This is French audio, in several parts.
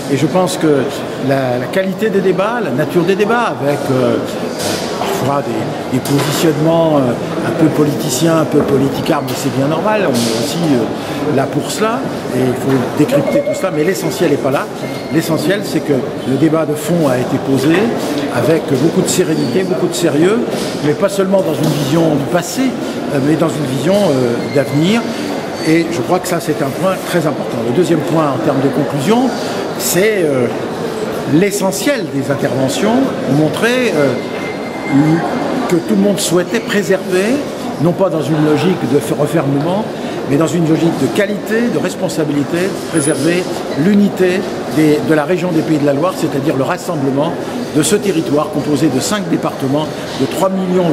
Et je pense que la qualité des débats, la nature des débats, avec parfois des positionnements un peu politiciens, un peu politicards, mais c'est bien normal, on est aussi là pour cela, et il faut décrypter tout cela, mais l'essentiel n'est pas là. L'essentiel, c'est que le débat de fond a été posé avec beaucoup de sérénité, beaucoup de sérieux, mais pas seulement dans une vision du passé, mais dans une vision d'avenir. Et je crois que ça, c'est un point très important. Le deuxième point, en termes de conclusion, c'est l'essentiel des interventions, montrer que tout le monde souhaitait préserver, non pas dans une logique de refermement, mais dans une logique de qualité, de responsabilité, préserver l'unité de la région des Pays de la Loire, c'est-à-dire le rassemblement de ce territoire composé de 5 départements, de 3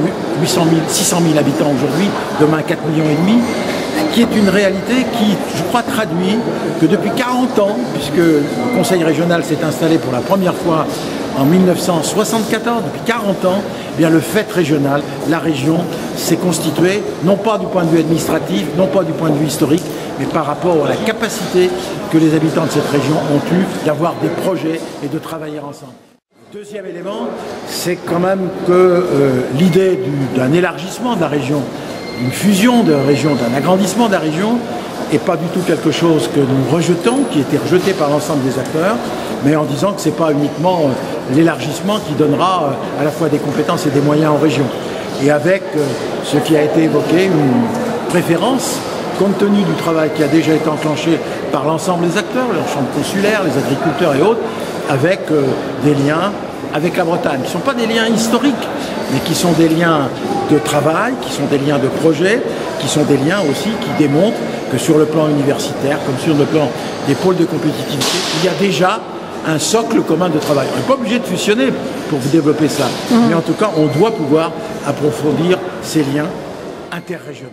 600 000 habitants aujourd'hui, demain 4,5 millions, qui est une réalité qui, je crois, traduit que depuis 40 ans, puisque le Conseil régional s'est installé pour la première fois en 1974, depuis 40 ans, eh bien, le fait régional, la région, s'est constituée, non pas du point de vue administratif, non pas du point de vue historique, mais par rapport à la capacité que les habitants de cette région ont eu d'avoir des projets et de travailler ensemble. Deuxième élément, c'est quand même que l'idée d'un élargissement de la région, d'une fusion de la région, d'un agrandissement de la région, n'est pas du tout quelque chose que nous rejetons, qui a été rejeté par l'ensemble des acteurs, mais en disant que ce n'est pas uniquement l'élargissement qui donnera à la fois des compétences et des moyens aux régions. Et avec ce qui a été évoqué, une préférence, compte tenu du travail qui a déjà été enclenché par l'ensemble des acteurs, les chambres consulaires, les agriculteurs et autres, avec des liens avec la Bretagne, qui ne sont pas des liens historiques, mais qui sont des liens de travail, qui sont des liens de projet, qui sont des liens aussi qui démontrent que sur le plan universitaire, comme sur le plan des pôles de compétitivité, il y a déjà un socle commun de travail. On n'est pas obligé de fusionner pour développer ça, mais en tout cas, on doit pouvoir approfondir ces liens interrégionaux.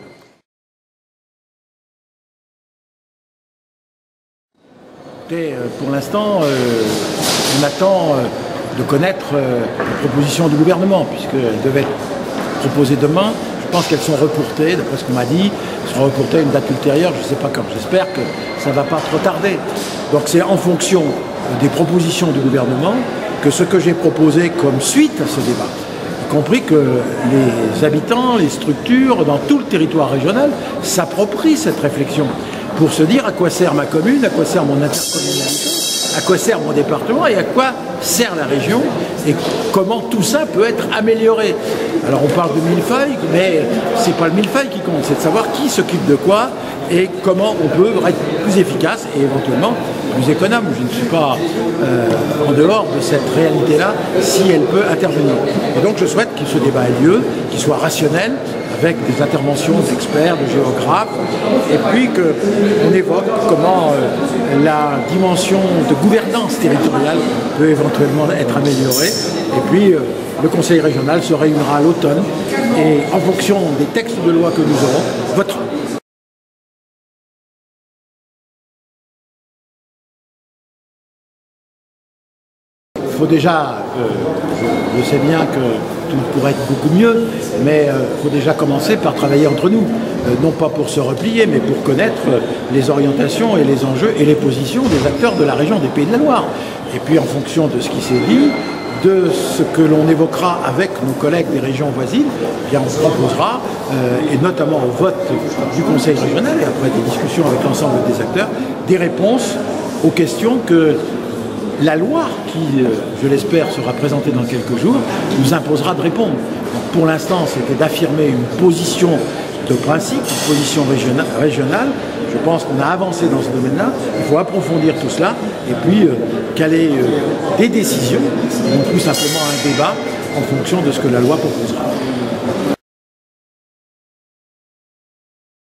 Et pour l'instant, on attend de connaître les propositions du gouvernement, puisqu'elles devaient être proposées demain. Je pense qu'elles sont reportées, d'après ce qu'on m'a dit, elles seront reportées à une date ultérieure, je ne sais pas quand. J'espère que ça ne va pas trop tarder. Donc c'est en fonction des propositions du gouvernement que ce que j'ai proposé comme suite à ce débat, y compris que les habitants, les structures, dans tout le territoire régional, s'approprient cette réflexion pour se dire à quoi sert ma commune, à quoi sert mon intercommunalité, à quoi sert mon département et à quoi sert la région et comment tout ça peut être amélioré. Alors on parle de millefeuille, mais c'est pas le millefeuille qui compte, c'est de savoir qui s'occupe de quoi et comment on peut être plus efficace et éventuellement plus économe. Je ne suis pas en dehors de cette réalité-là si elle peut intervenir. Et donc je souhaite que ce débat ait lieu, qu'il soit rationnel, avec des interventions d'experts, de géographes, et puis qu'on évoque comment la dimension de gouvernance territoriale peut éventuellement être améliorée. Et puis le Conseil régional se réunira à l'automne et en fonction des textes de loi que nous aurons, votera. Il faut déjà, je sais bien que tout pourrait être beaucoup mieux, mais il faut déjà commencer par travailler entre nous, non pas pour se replier, mais pour connaître les orientations et les enjeux et les positions des acteurs de la région des Pays de la Loire. Et puis en fonction de ce qui s'est dit, de ce que l'on évoquera avec nos collègues des régions voisines, eh bien on proposera, et notamment au vote du Conseil régional et après des discussions avec l'ensemble des acteurs, des réponses aux questions que la Loire, qui, je l'espère, sera présentée dans quelques jours, nous imposera de répondre. Donc, pour l'instant, c'était d'affirmer une position de principe, une position régionale. Je pense qu'on a avancé dans ce domaine-là. Il faut approfondir tout cela et puis caler des décisions, et non plus simplement un débat en fonction de ce que la loi proposera.